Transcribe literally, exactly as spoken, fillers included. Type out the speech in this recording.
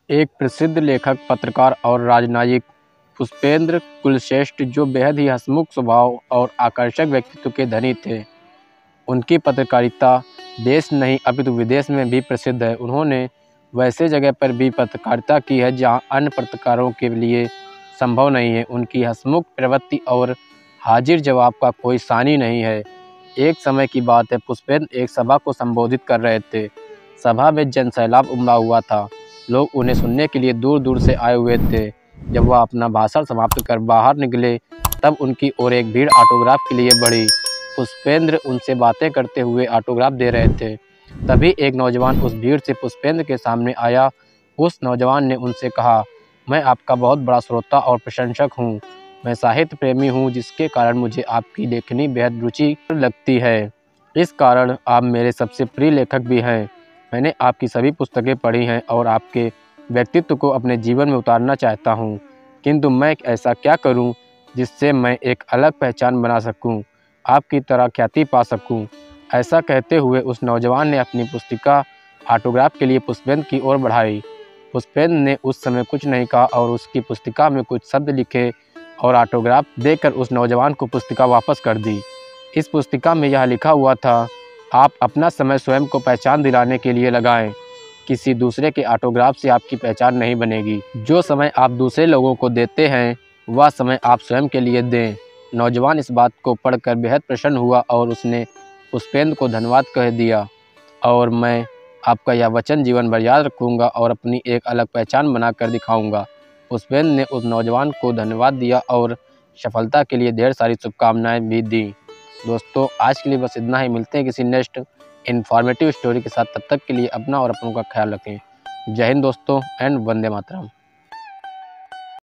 एक प्रसिद्ध लेखक, पत्रकार और राजनयिक पुष्पेंद्र कुलश्रेष्ठ, जो बेहद ही हंसमुख स्वभाव और आकर्षक व्यक्तित्व के धनी थे। उनकी पत्रकारिता देश नहीं अपितु विदेश में भी प्रसिद्ध है। उन्होंने वैसे जगह पर भी पत्रकारिता की है जहां अन्य पत्रकारों के लिए संभव नहीं है। उनकी हंसमुख प्रवृत्ति और हाजिर जवाब का कोई सानी नहीं है। एक समय की बात है, पुष्पेंद्र एक सभा को संबोधित कर रहे थे। सभा में जनसैलाब उमड़ा हुआ था। लोग उन्हें सुनने के लिए दूर दूर से आए हुए थे। जब वह अपना भाषण समाप्त कर बाहर निकले तब उनकी ओर एक भीड़ ऑटोग्राफ के लिए बढ़ी। पुष्पेंद्र उनसे बातें करते हुए ऑटोग्राफ दे रहे थे। तभी एक नौजवान उस भीड़ से पुष्पेंद्र के सामने आया। उस नौजवान ने उनसे कहा, मैं आपका बहुत बड़ा श्रोता और प्रशंसक हूँ। मैं साहित्य प्रेमी हूँ, जिसके कारण मुझे आपकी लेखनी बेहद रुचि लगती है। इस कारण आप मेरे सबसे प्रिय लेखक भी हैं। मैंने आपकी सभी पुस्तकें पढ़ी हैं और आपके व्यक्तित्व को अपने जीवन में उतारना चाहता हूँ, किंतु मैं ऐसा क्या करूँ जिससे मैं एक अलग पहचान बना सकूँ, आपकी तरह ख्याति पा सकूँ। ऐसा कहते हुए उस नौजवान ने अपनी पुस्तिका ऑटोग्राफ के लिए पुष्पेंद्र की ओर बढ़ाई। पुष्पेंद्र ने उस समय कुछ नहीं कहा और उसकी पुस्तिका में कुछ शब्द लिखे और ऑटोग्राफ देकर उस नौजवान को पुस्तिका वापस कर दी। इस पुस्तिका में यह लिखा हुआ था, आप अपना समय स्वयं को पहचान दिलाने के लिए लगाएं। किसी दूसरे के ऑटोग्राफ से आपकी पहचान नहीं बनेगी। जो समय आप दूसरे लोगों को देते हैं वह समय आप स्वयं के लिए दें। नौजवान इस बात को पढ़कर बेहद प्रसन्न हुआ और उसने पुष्पेंद्र को धन्यवाद कह दिया, और मैं आपका यह वचन जीवन भर याद रखूँगा और अपनी एक अलग पहचान बनाकर दिखाऊँगा। पुष्पेंद्र ने उस नौजवान को धन्यवाद दिया और सफलता के लिए ढेर सारी शुभकामनाएं भी दी। दोस्तों, आज के लिए बस इतना ही। मिलते हैं किसी नेक्स्ट इन्फॉर्मेटिव स्टोरी के साथ। तब तक के लिए अपना और अपनों का ख्याल रखें। जय हिंद दोस्तों, एंड वंदे मातरम।